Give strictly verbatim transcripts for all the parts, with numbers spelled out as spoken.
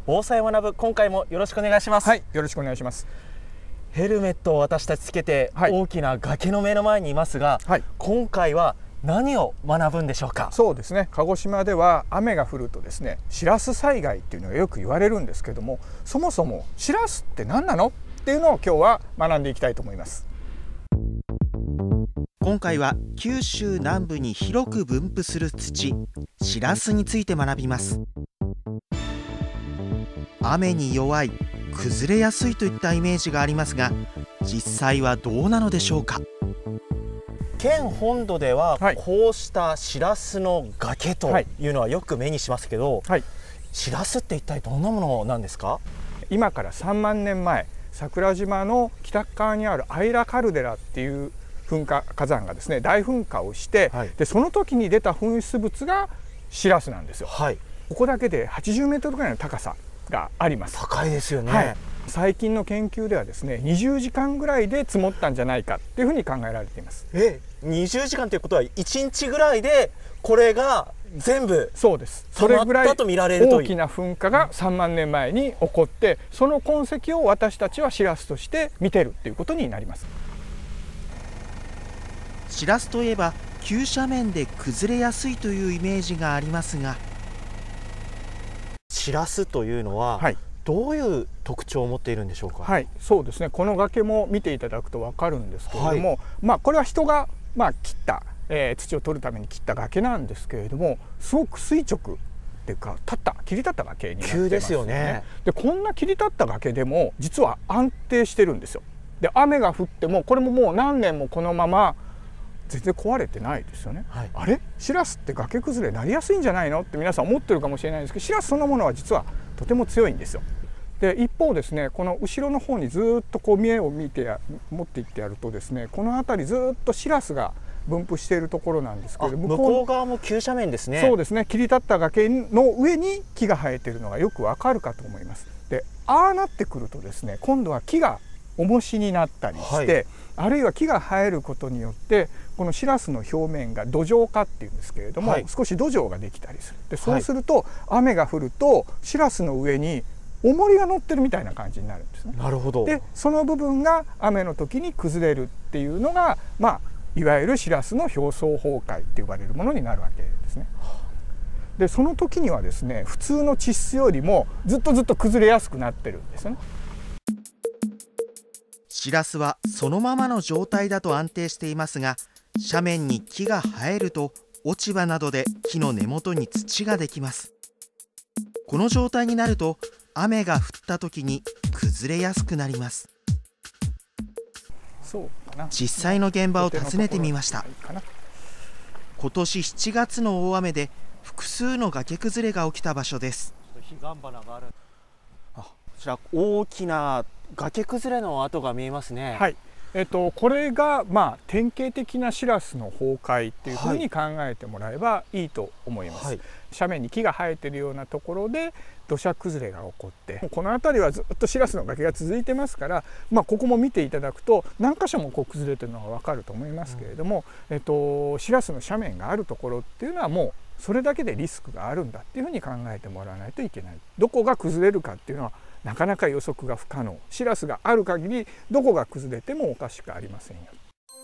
防災を学ぶ、今回もよろしくお願いします。 はい、よろしくお願いします。 ヘルメットを私たちつけて、 はい、 大きな崖の目の前にいますが、はい、今回は何を学ぶんでしょうか。 そうですね、鹿児島では雨が降るとですね、しらす災害っていうのがよく言われるんですけども、そもそもしらすって何なのっていうのを今日は学んでいきたいと思います。 今回は九州南部に広く分布する土、しらすについて学びます。雨に弱い、崩れやすいといったイメージがありますが、実際はどうなのでしょうか。 県本土ではこうしたしらすの崖というのはよく目にしますけど、はい、しらすって一体どんなものなんですか。 今からさんまんねんまえ、桜島の北側にあるアイラカルデラっていう噴火火山がですね、大噴火をして、はい、でその時に出た噴出物がしらすなんですよ。はい、ここだけではちじゅうメートルぐらいの高さがあります。 高いですよね。 はい、最近の研究ではですね、にじゅうじかんぐらいで積もったんじゃないかっていうふうに考えられています。 え、にじゅうじかんということはいちにちぐらいでこれが全部そうです。それぐらい大きな噴火がさんまんねんまえに起こって、その痕跡を私たちはしらすとして見てるっていうことになります。 しらすといえば急斜面で崩れやすいというイメージがありますが、 しらすというのは、はい、どういう特徴を持っているんでしょうか。 はい、そうですね。この崖も見ていただくと分かるんですけれども、はい、まあこれは人がまあ切った、えー、土を取るために切った崖なんですけれども、すごく垂直っていうか立った切り立った崖になってますよね。急ですよね。でこんな切り立った崖でも実は安定してるんですよ。で雨が降ってもこれももう何年もこのまま全然壊れてないですよね。はい、あれしらすって崖崩れになりやすいんじゃないのって皆さん思ってるかもしれないんですけど、しらすそのものは実はとても強いんですよ。で一方ですね、この後ろの方にずっとこう見栄を見てや持っていってやるとですね、この辺りずっとしらすが分布しているところなんですけれども、 向こう側も急斜面ですね。 そうですね、切り立った崖の上に木が生えているのがよくわかるかと思います。でああなってくるとですね、今度は木が重しになったりして、はい、あるいは木が生えることによってこのしらすの表面が土壌化っていうんですけれども、はい、少し土壌ができたりする。でそうすると、はい、雨が降るとしらすの上に重りが乗ってるみたいな感じになるんですね。 なるほど。 でその部分が雨の時に崩れるっていうのが、まあ、いわゆるしらすの表層崩壊って呼ばれるものになるわけですね。でその時にはですね、普通の地質よりもずっとずっと崩れやすくなってるんですよね。 しらすはそのままの状態だと安定していますが、斜面に木が生えると落ち葉などで木の根元に土ができます。この状態になると雨が降った時に崩れやすくなります。 そうかな。 実際の現場を訪ねてみました。今年しちがつの大雨で複数の崖崩れが起きた場所です。 あ、こちら大きな崖崩れの跡が見えますね。 はい、えっと、これがまあ典型的なしらすの崩壊っていうふうに考えてもらえばいいと思います。はい、斜面に木が生えているようなところで土砂崩れが起こって、この辺りはずっとしらすの崖が続いてますから、まあ、ここも見ていただくと何箇所もこう崩れてるのが分かると思いますけれども、うん、えっと、しらすの斜面があるところっていうのはもうそれだけでリスクがあるんだっていうふうに考えてもらわないといけない。どこが崩れるかっていうのはなかなか予測が不可能。しらすがある限りどこが崩れてもおかしくありませんよ。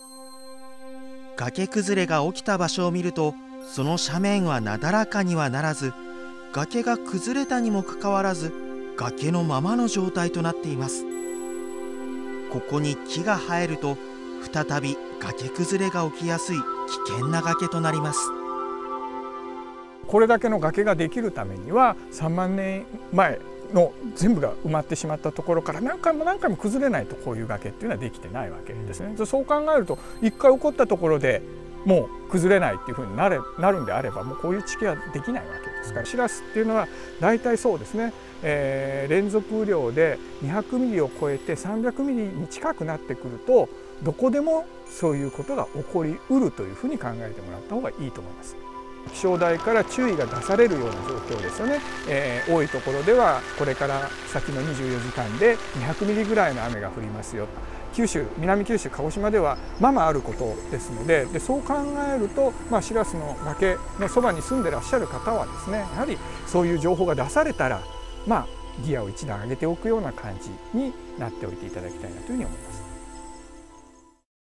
崖崩れが起きた場所を見ると、その斜面はなだらかにはならず、崖が崩れたにもかかわらず崖のままの状態となっています。ここに木が生えると再び崖崩れが起きやすい危険な崖となります。 これだけの崖ができるためにはさんまんねんまえの全部が埋まってしまったところから何回も何回も崩れないとこういう崖っていうのはできてないわけですね。そう考えると一回起こったところでもう崩れないっていうふうになれなるんであれば、もうこういう地形はできないわけですから、しらすっていうのは大体そうですね、えー、連続雨量でにひゃくミリを超えてさんびゃくミリに近くなってくると、どこでもそういうことが起こりうるというふうに考えてもらった方がいいと思います。気象台から注意が出されるような状況ですよね。えー、多いところではこれから先のにじゅうよじかんでにひゃくミリぐらいの雨が降りますよ。九州、南九州、鹿児島ではままあることですので、でそう考えると、まあ、しらすの崖のそばに住んでらっしゃる方はですね、やはりそういう情報が出されたら、まあ、 ギアを一段上げておくような感じになっておいていただきたいなというふうに思います。